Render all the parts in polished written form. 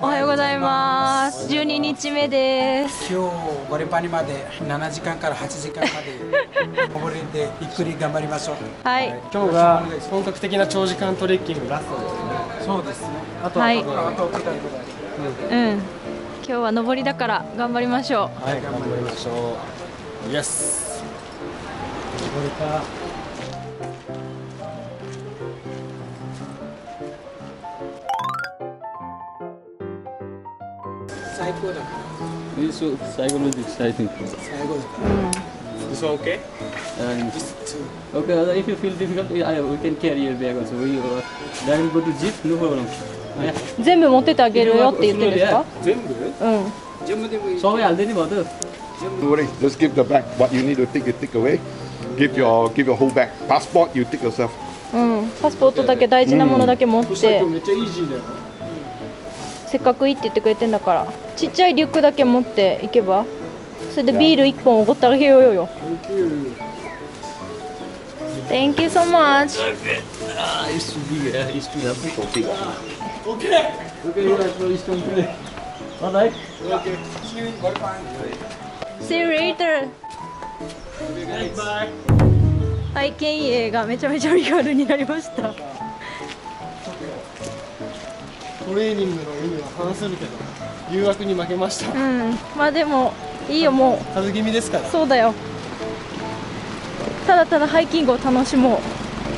おはようございます。12日目です。 今日ゴリパニまで7時間から8時間まで登れてゆっくり頑張りましょう。 はい。 今日が本格的な長時間トレッキングラストですね。 そうですね。 あとは、 はい。 あと下りうん。今日は上りだから頑張りましょう。 はい、頑張りましょう。イエス。これか。 最高だから。 最後の実際に。 最後だから。 This one okay? Okay, if you feel difficult, we can carry your bag also. We then go to jeep, no problem. 全部持ってってあげるよって言ってるんですか？ 全部？ うん。 全部でもいい。 So I already bought it. Don't worry, just give the bag. What you need to take, you take away. Give your whole bag. Passport, you take yourself. うん。パスポートだけ大事なものだけ持って。 そしたら今日めっちゃイージーだよ。 せっかくいいって言ってくれてんだから、ちっちゃいリュックだけ持っていけば、それでビール1本おごってあげようよ。Thank you so much. It's too big. It's too big. Okay. Okay, you are so strong today. Alright. Okay. See you later. Bye. 体験営がめちゃめちゃ身軽になりました。 トレーニングの意味は反するけど、誘惑に負けました。 うん。まあでもいいよ、もう。 風邪気味ですから。 そうだよ。ただただハイキングを楽しもう。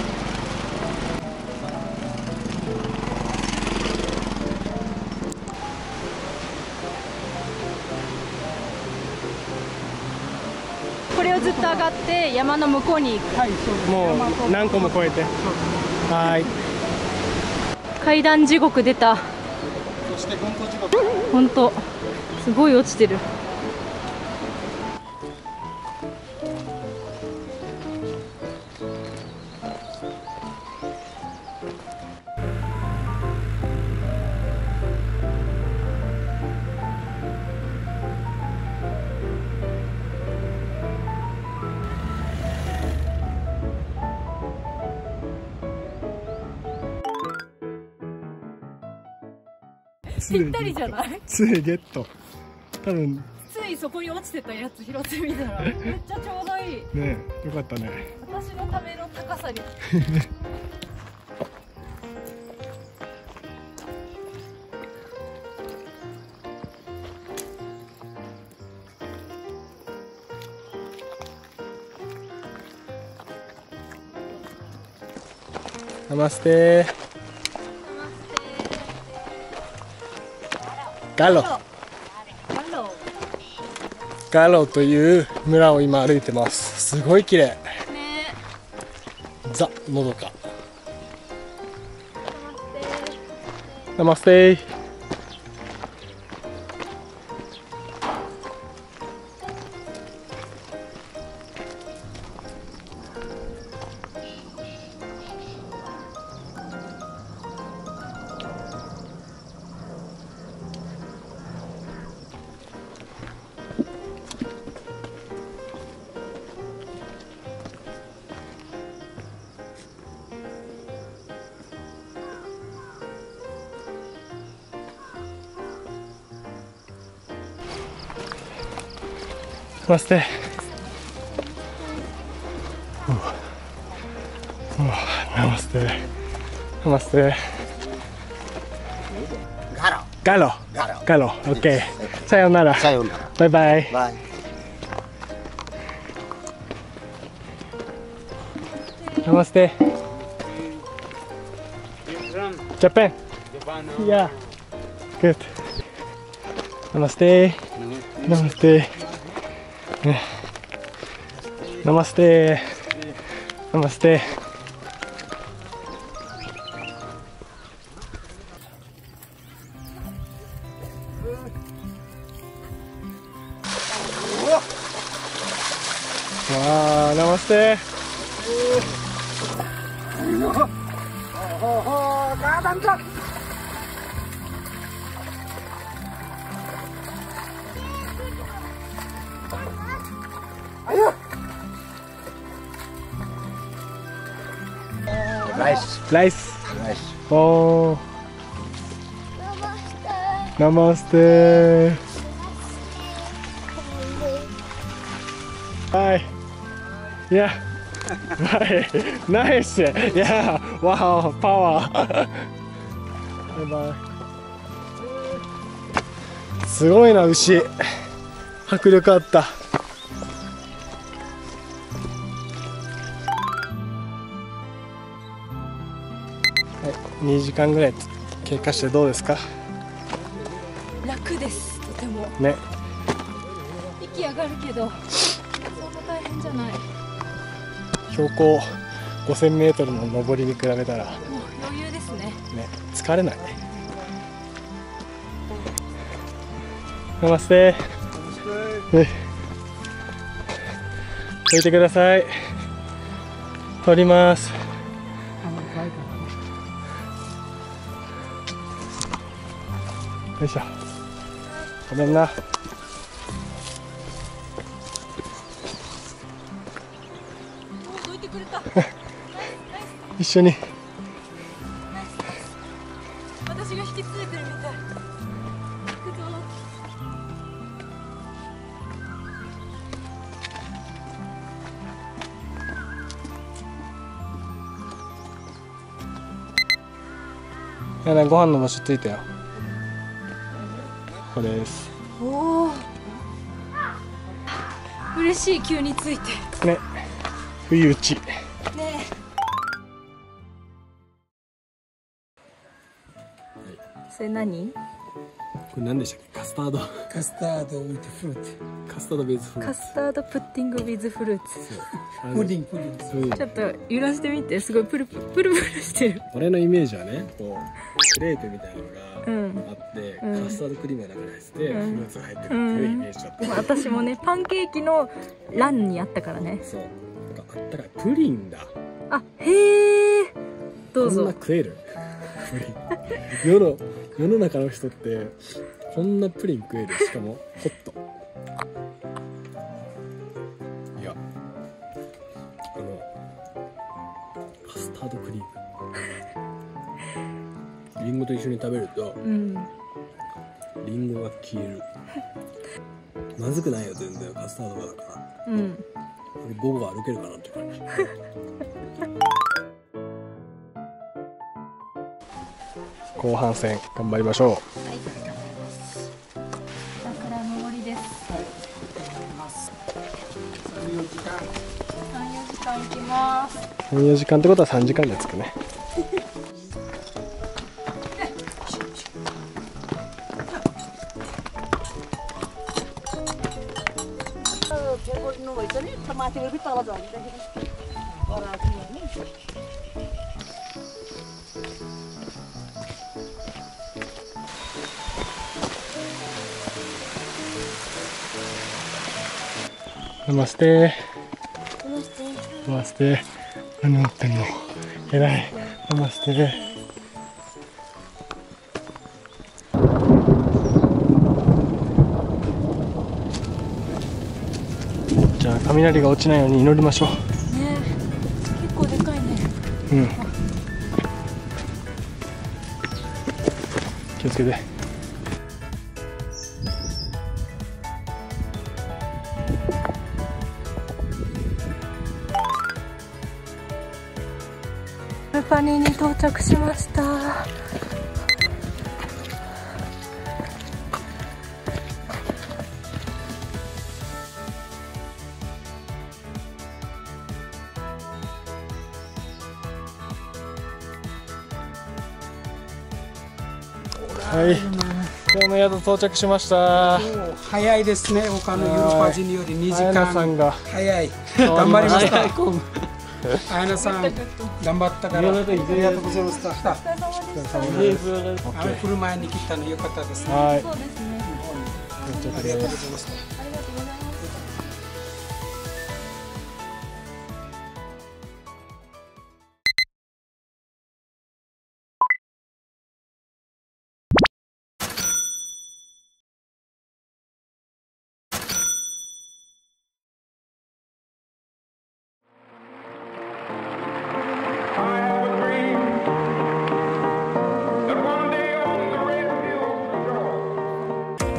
これをずっと上がって山の向こうに行く。 はい、そうです。 もう何個も超えて。はい。 階段地獄出た。 そして群島地獄。 本当すごい落ちてる。ぴったりじゃない？ 杖ゲット。多分ついそこに落ちてたやつ拾ってみたらめっちゃちょうどいい。 ね、よかったね。 私のための高さに。 ナマステ。ガロ。ガロという村を今歩いてます。すごい綺麗。ザ・のどか。ナマステ。ナマステ。ナマステ。ナマステ。ガロ。ガロ。オッケー。さようなら。 さようなら。 バイバイ。 バイ。 ナマステ。Japan. Yeah. Good. Namaste. Namaste. Namaste. Namaste. Wow, namaste. Rice. Rice. Rice. Oh. ナマステ。はい。いや。はい。ナイス。いや。わお、パワー。バイバイ。すごいな、牛。迫力あった。はい、2時間ぐらい経過してどうですか？ 楽です、とてもね。 息上がるけどそんな大変じゃない。 標高 5000m の登りに比べたらもう余裕ですね。 ね、疲れない。ナマステ。置いてください。取ります。よいしょ。ごめんな。 どいてくれた。 一緒に。 私が引き連れてるみたい。 ご飯の場所着いたよ。ここです。 おお。嬉しい、急について。 ね。不意打ち。 ね。それ何？ これ何でしたっけ？カスタード。 カスタード with fruit。 カスタードベースフルーツ。 カスタードプッティング with フルーツ。 プディング、プディング。 ちょっと揺らしてみて、すごいプルプルしてる。 俺のイメージはね、こうクレープみたいなのがあって、 うんカスタードクリームが中に入ってて、 うんフルーツが入ってるっていうイメージだった。 私もね、パンケーキの欄にあったからね。 そう。なんかあったかいプリンだ。 あ、へえ。どうこんなぞ。 食える？プリン。世の中の人ってこんなプリン食える？しかもホット。いや、カスタードクリーム。リンゴと一緒に食べると、 うん。 リンゴが消える。まずくないよ全然、カスタードがだから。 うん。 午後歩けるかなって感じ。後半戦頑張りましょう。 桜の森です。 3、4時間。 3、4時間行きます。 4時間ってことは3時間で着くね。ナマステ。ナマステ。何持ってんの？えらい。ナマステ。じゃあ雷が落ちないように祈りましょう。 ね、結構でかいね。 うん。気をつけて。 ルパニーに到着しました。 はい。今日の宿到着しました。 早いですね。他のヨーロッパ人より2時間さんが早い。頑張りました。あやなさん頑張ったから。ありがとうございました。来る前に来たの良かったですね。 はい。 そうですね。 ありがとうございました。 ありがとうございます。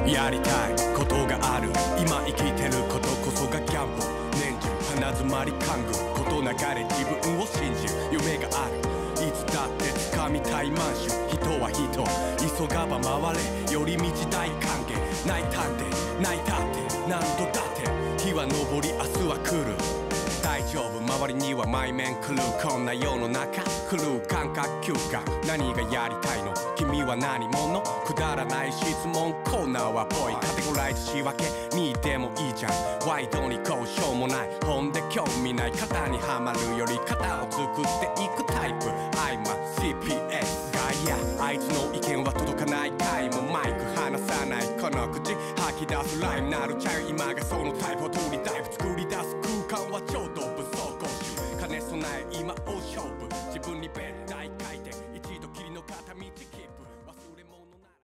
やりたいことがある今生きてることこそがギャンブル年中鼻詰まり勘ぐことなかれ自分を信じる夢があるいつだって掴みたい満州人は人急がば回れ寄り道大歓迎泣いたって泣いたって何度だって日は昇り明日は来る大丈夫周りには毎面来るこんな世の中来る感覚嗅覚何がやりたいの君は何者くだらない質問コーナーはぽいカテゴライズ仕分けにでもいいじゃんワイドにこうしょうもない本で興味ない型にはまるより型を作っていくタイプ I'm a CPS ガイアあいつの意見は届かない回もマイク離さないこの口吐き出すライムなるちゃう今がその